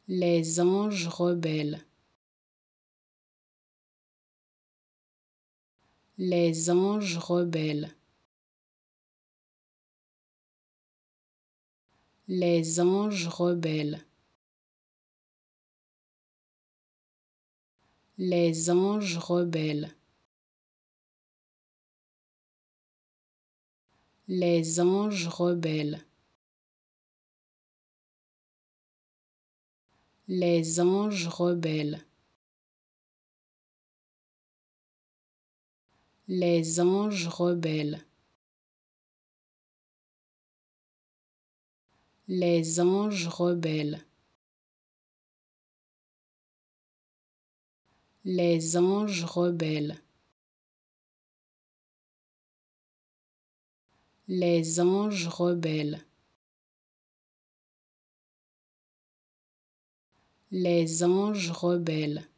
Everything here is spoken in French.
Les anges rebelles. Les anges rebelles. Les anges rebelles. Les anges rebelles. Les anges rebelles. Les anges rebelles. Les anges rebelles. Les anges rebelles. Les anges rebelles. Les anges rebelles. Les anges rebelles.